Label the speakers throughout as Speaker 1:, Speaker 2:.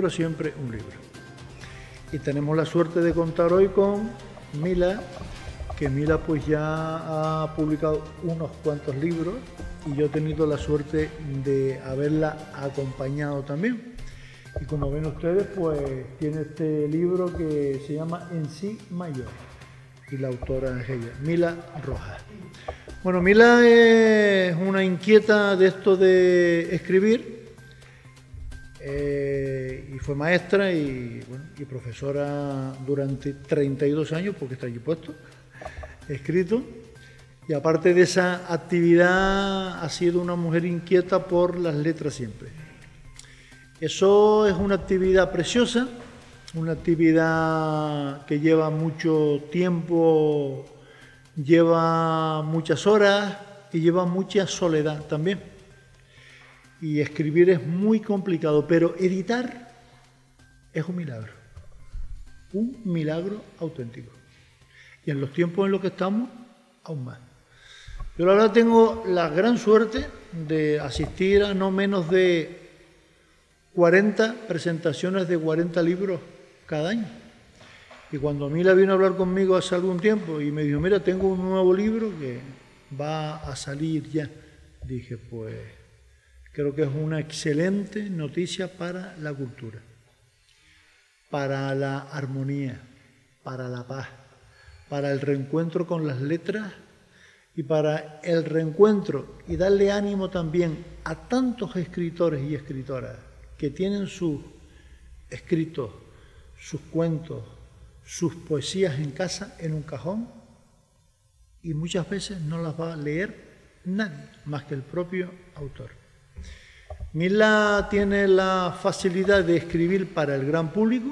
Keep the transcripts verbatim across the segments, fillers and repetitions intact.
Speaker 1: libro, siempre un libro. Y tenemos la suerte de contar hoy con Mila, que Mila pues ya ha publicado unos cuantos libros y yo he tenido la suerte de haberla acompañado también. Y como ven ustedes, pues tiene este libro que se llama En sí mayor y la autora es ella, Mila Rojas. Bueno, Mila es una inquieta de esto de escribir eh, y fue maestra y, bueno, y profesora durante treinta y dos años, porque está aquí puesto, escrito. Y aparte de esa actividad, ha sido una mujer inquieta por las letras siempre. Eso es una actividad preciosa, una actividad que lleva mucho tiempo, lleva muchas horas y lleva mucha soledad también. Y escribir es muy complicado, pero editar es un milagro, un milagro auténtico. Y en los tiempos en los que estamos, aún más. Yo la verdad tengo la gran suerte de asistir a no menos de cuarenta presentaciones de cuarenta libros cada año. Y cuando Mila vino a hablar conmigo hace algún tiempo y me dijo, mira, tengo un nuevo libro que va a salir ya, dije, pues creo que es una excelente noticia para la cultura, para la armonía, para la paz, para el reencuentro con las letras y para el reencuentro y darle ánimo también a tantos escritores y escritoras que tienen sus escritos, sus cuentos, sus poesías en casa, en un cajón, y muchas veces no las va a leer nadie más que el propio autor. Mila tiene la facilidad de escribir para el gran público.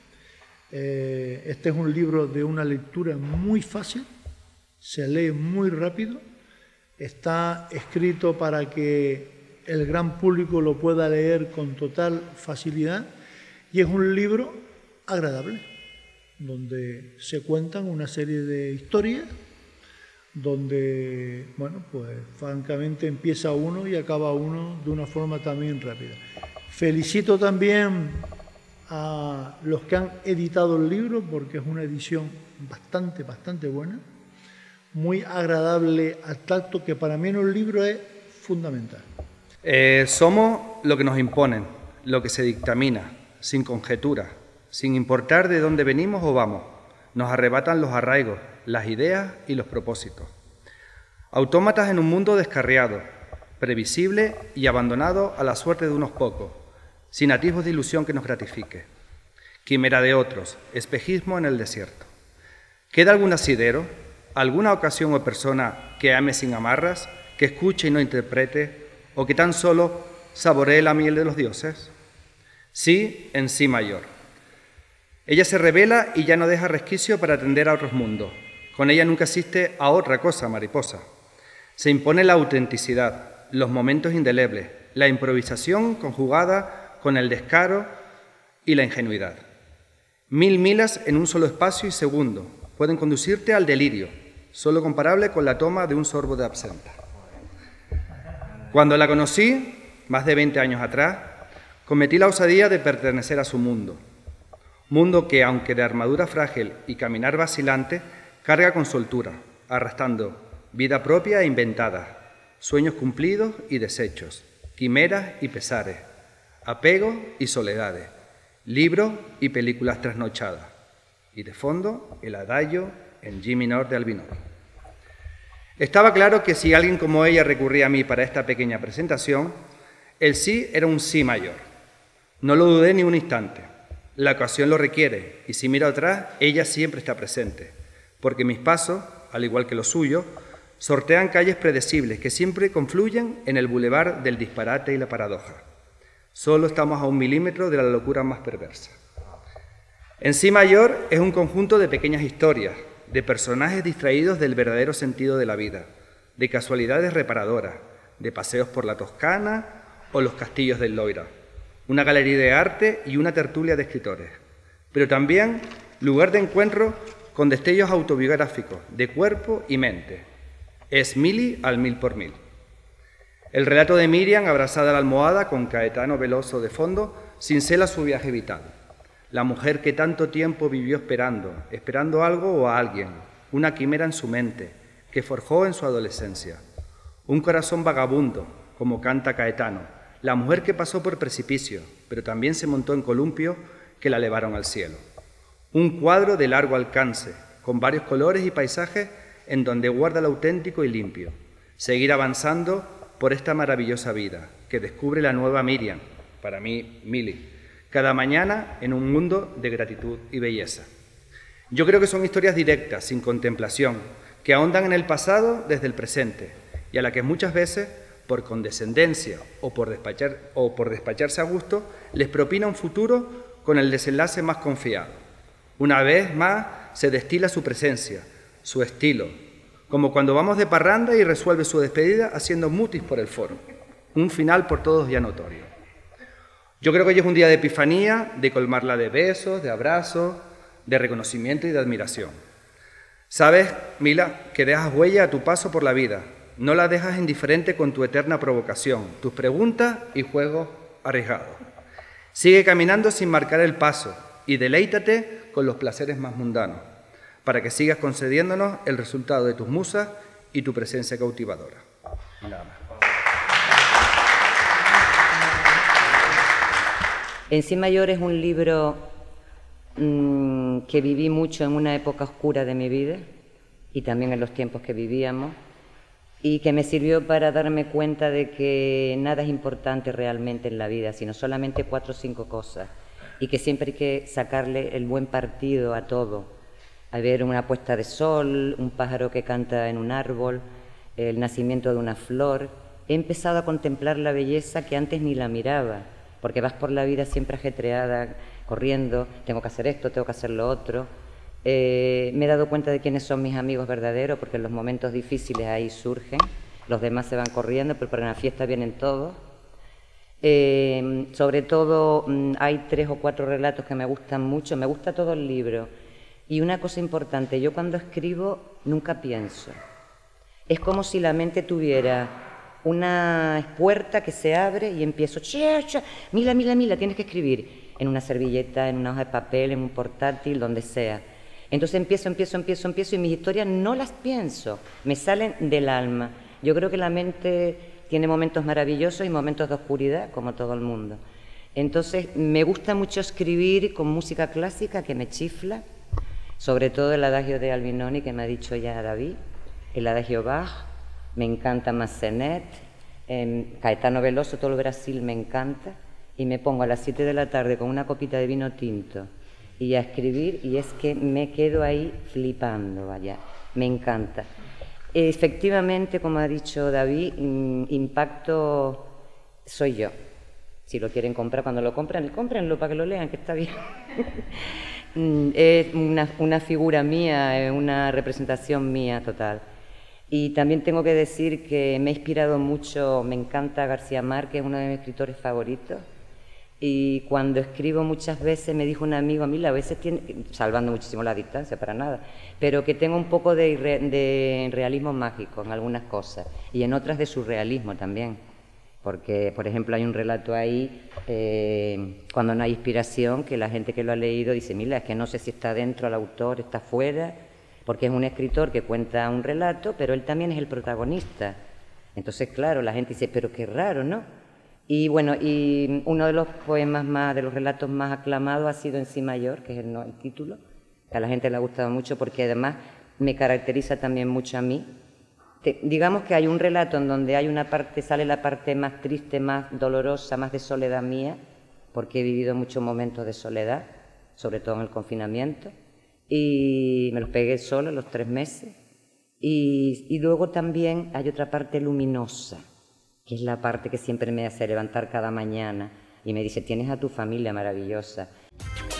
Speaker 1: Eh, este es un libro de una lectura muy fácil, se lee muy rápido, está escrito para que el gran público lo pueda leer con total facilidad y es un libro agradable, donde se cuentan una serie de historias, donde, bueno, pues francamente empieza uno y acaba uno de una forma también rápida. Felicito también a los que han editado el libro porque es una edición bastante, bastante buena, muy agradable al tacto, que para mí en un libro es fundamental.
Speaker 2: Eh, somos lo que nos imponen, lo que se dictamina, sin conjetura, sin importar de dónde venimos o vamos. Nos arrebatan los arraigos, las ideas y los propósitos. Autómatas en un mundo descarriado, previsible y abandonado a la suerte de unos pocos, sin atisbos de ilusión que nos gratifique. Quimera de otros, espejismo en el desierto. ¿Queda algún asidero, alguna ocasión o persona que ame sin amarras, que escuche y no interprete, o que tan solo saboree la miel de los dioses? Sí, en sí mayor. Ella se revela y ya no deja resquicio para atender a otros mundos. Con ella nunca asiste a otra cosa mariposa. Se impone la autenticidad, los momentos indelebles, la improvisación conjugada con el descaro y la ingenuidad. Mil milas en un solo espacio y segundo pueden conducirte al delirio, solo comparable con la toma de un sorbo de absenta. Cuando la conocí, más de veinte años atrás, cometí la osadía de pertenecer a su mundo. Mundo que, aunque de armadura frágil y caminar vacilante, carga con soltura, arrastrando vida propia e inventada, sueños cumplidos y desechos, quimeras y pesares, apegos y soledades, libros y películas trasnochadas, y de fondo el adagio en G menor de Albinor. Estaba claro que si alguien como ella recurría a mí para esta pequeña presentación, el sí era un sí mayor. No lo dudé ni un instante. La ocasión lo requiere y si miro atrás, ella siempre está presente, porque mis pasos, al igual que los suyos, sortean calles predecibles que siempre confluyen en el bulevar del disparate y la paradoja. Solo estamos a un milímetro de la locura más perversa. En sí mayor es un conjunto de pequeñas historias, de personajes distraídos del verdadero sentido de la vida, de casualidades reparadoras, de paseos por la Toscana o los castillos del Loira, una galería de arte y una tertulia de escritores, pero también lugar de encuentro con destellos autobiográficos de cuerpo y mente. Es Mili al mil por mil. El relato de Miriam, abrazada a la almohada con Caetano Veloso de fondo, cincela su viaje vital. La mujer que tanto tiempo vivió esperando, esperando algo o a alguien, una quimera en su mente, que forjó en su adolescencia. Un corazón vagabundo, como canta Caetano, la mujer que pasó por precipicio, pero también se montó en columpio que la elevaron al cielo. Un cuadro de largo alcance, con varios colores y paisajes en donde guarda lo auténtico y limpio. Seguir avanzando por esta maravillosa vida, que descubre la nueva Miriam, para mí, Mili, cada mañana en un mundo de gratitud y belleza. Yo creo que son historias directas, sin contemplación, que ahondan en el pasado desde el presente, y a la que muchas veces, por condescendencia o por, despachar, o por despacharse a gusto, les propina un futuro con el desenlace más confiado. Una vez más se destila su presencia, su estilo, como cuando vamos de parranda y resuelve su despedida haciendo mutis por el foro. Un final por todos ya notorio. Yo creo que hoy es un día de epifanía, de colmarla de besos, de abrazos, de reconocimiento y de admiración. Sabes, Mila, que dejas huella a tu paso por la vida. No la dejas indiferente con tu eterna provocación, tus preguntas y juegos arriesgados. Sigue caminando sin marcar el paso y deleítate con los placeres más mundanos, para que sigas concediéndonos el resultado de tus musas y tu presencia cautivadora. Nada más.
Speaker 3: En Sí Mayor es un libro mmm, que viví mucho en una época oscura de mi vida y también en los tiempos que vivíamos, y que me sirvió para darme cuenta de que nada es importante realmente en la vida, sino solamente cuatro o cinco cosas, y que siempre hay que sacarle el buen partido a todo. A ver una puesta de sol, un pájaro que canta en un árbol, el nacimiento de una flor. He empezado a contemplar la belleza que antes ni la miraba, porque vas por la vida siempre ajetreada, corriendo, tengo que hacer esto, tengo que hacer lo otro. Eh, me he dado cuenta de quiénes son mis amigos verdaderos, porque en los momentos difíciles ahí surgen, los demás se van corriendo, pero para una fiesta vienen todos. Eh, sobre todo mmm, hay tres o cuatro relatos que me gustan mucho, me gusta todo el libro. Y una cosa importante, yo cuando escribo nunca pienso. Es como si la mente tuviera una puerta que se abre y empiezo, che, che, mila, mila, mila, tienes que escribir en una servilleta, en una hoja de papel, en un portátil, donde sea. Entonces empiezo, empiezo, empiezo, empiezo y mis historias no las pienso, me salen del alma. Yo creo que la mente tiene momentos maravillosos y momentos de oscuridad, como todo el mundo. Entonces me gusta mucho escribir con música clásica que me chifla, sobre todo el adagio de Albinoni que me ha dicho ya David, el adagio Bach. Me encanta Massenet, eh, Caetano Veloso, todo el Brasil me encanta, y me pongo a las siete de la tarde con una copita de vino tinto y a escribir, y es que me quedo ahí flipando, vaya, me encanta. Efectivamente, como ha dicho David, impacto soy yo. Si lo quieren comprar, cuando lo compran, cómprenlo para que lo lean, que está bien. Es una, una figura mía, es una representación mía total. Y también tengo que decir que me ha inspirado mucho, me encanta García Márquez, uno de mis escritores favoritos. Y cuando escribo muchas veces, me dijo un amigo, a mí a veces tiene, salvando muchísimo la distancia, para nada, pero que tengo un poco de, de realismo mágico en algunas cosas y en otras de surrealismo también. Porque, por ejemplo, hay un relato ahí, eh, cuando no hay inspiración, que la gente que lo ha leído dice, mira, es que no sé si está dentro el autor, está fuera, porque es un escritor que cuenta un relato, pero él también es el protagonista. Entonces, claro, la gente dice, pero qué raro, ¿no? Y bueno, y uno de los poemas más, de los relatos más aclamados ha sido En Sí Mayor, que es el, no, el título, que a la gente le ha gustado mucho porque además me caracteriza también mucho a mí. Te, digamos que hay un relato en donde hay una parte, sale la parte más triste, más dolorosa, más de soledad mía, porque he vivido muchos momentos de soledad, sobre todo en el confinamiento, y me los pegué solo los tres meses. Y, y luego también hay otra parte luminosa, que es la parte que siempre me hace levantar cada mañana y me dice, tienes a tu familia maravillosa.